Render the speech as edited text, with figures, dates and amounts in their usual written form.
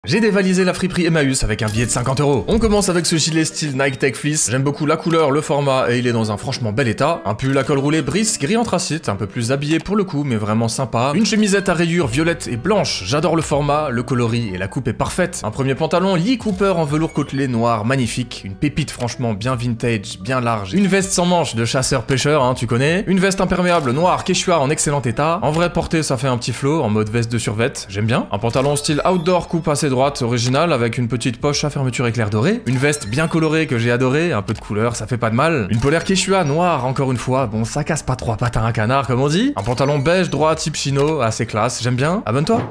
J'ai dévalisé la friperie Emmaüs avec un billet de 50 €. On commence avec ce gilet style Nike Tech Fleece. J'aime beaucoup la couleur, le format et il est dans un franchement bel état. Un pull à col roulé Brice, gris anthracite, un peu plus habillé pour le coup mais vraiment sympa. Une chemisette à rayures violette et blanche. J'adore le format, le coloris et la coupe est parfaite. Un premier pantalon Lee Cooper en velours côtelé noir magnifique. Une pépite franchement bien vintage, bien large. Une veste sans manches de chasseur-pêcheur, hein, tu connais. Une veste imperméable noire Quechua en excellent état. En vrai porté ça fait un petit flow en mode veste de survêt, j'aime bien. Un pantalon style outdoor coupe assez droite, original avec une petite poche à fermeture éclair dorée. Une veste bien colorée que j'ai adorée, un peu de couleur, ça fait pas de mal. Une polaire Quechua noire encore une fois, bon ça casse pas trois pattes à un canard comme on dit. Un pantalon beige droit type chino, assez classe, j'aime bien. Abonne-toi.